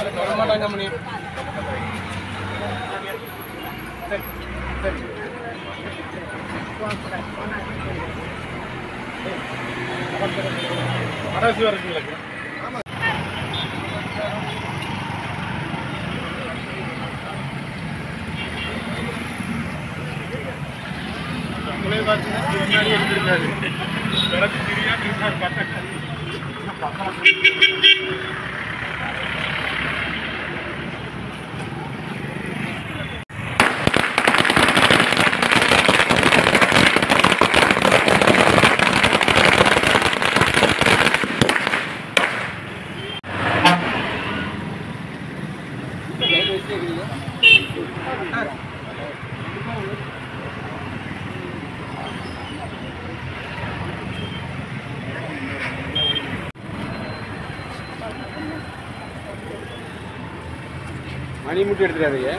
மணி முட்டி எடுத்துறாதீங்க.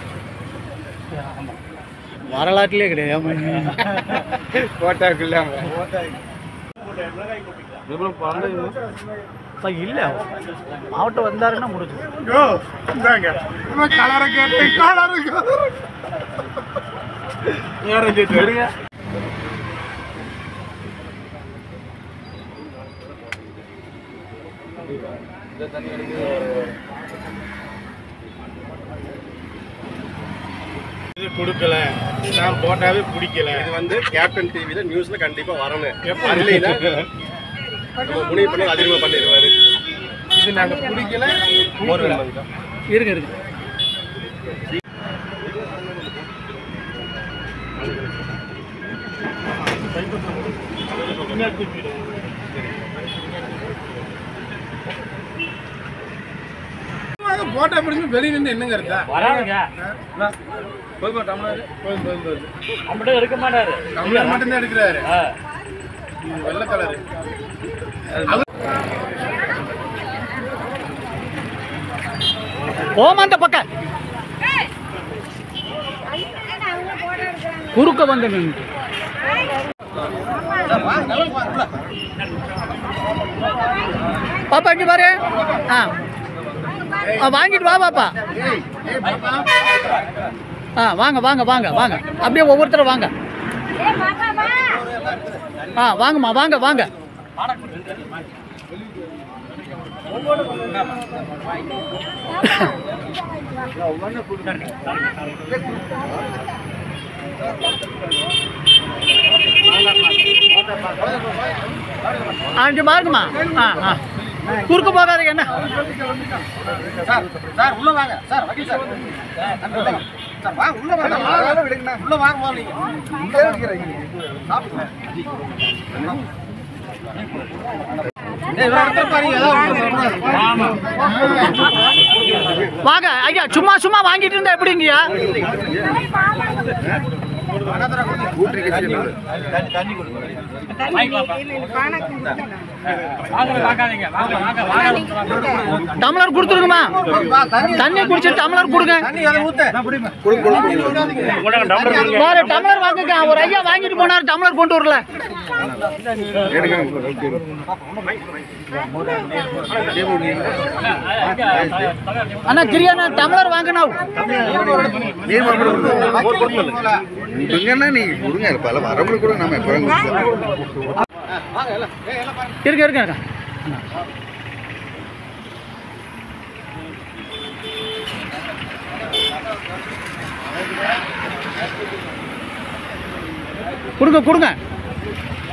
வரலாற்றிலே கிடையாது கோட்டாக்குள்ள இல்ல மாவட்டம் வந்தாருன்னா முடிஞ்சு கலரை கேட்டு இது கொடுக்கல, நான் போட்டாவே பிடிக்கல. இது வந்து கேப்டன் டிவில நியூஸ்ல கண்டிப்பா வரணும். முடிவு பண்ணி அதிகமாக பண்ணிடுவாரு. இது நாங்க பிடிக்கல இருக்கு இருக்கு. போட்டா பிடிச்சி வெளியில இருந்து என்னங்க இருக்கா எடுக்க மாட்டாரு, மட்டும்தான் எடுக்கிறாரு. வெள்ளை கலரு போமா அந்த பக்கம் குறுக்க வந்து பாப்பா இங்க பாரு. வாங்கிட்டு வா பாப்பா. வாங்க வாங்க வாங்க வாங்க, அப்படியே ஒவ்வொருத்தரும் வாங்க. வாங்கம்மா வாங்க வாங்க. அஞ்சு மார்க்குமா? குறுக்க போகாதீங்க. என்ன சார் உள்ள வாங்க சார், வக்கீல் சார். சார் வாங்க உள்ள வாங்க, விடுங்க உள்ள வாங்க. போறீங்க இங்கே இருக்கீங்க, சாப்பிடுங்க. வாங்க ஐயா, சும்மா சும்மா வாங்கிட்டு இருந்தா எப்படிங்கய்யா? டம்ளர் கொடுத்துருங்கம்மா. தண்ணி குடிச்சிட்டு டம்ளர் கொடுங்க. டம்ளர் வாங்குங்க. ஒரு ஐயா வாங்கிட்டு போனார், டம்ளர் கொண்டு வரல. அண்ணா கிரியாண்ணா டம்ளர் வாங்கினா இருக்க இருக்க இருக்கா. கொடுங்க கொடுங்க.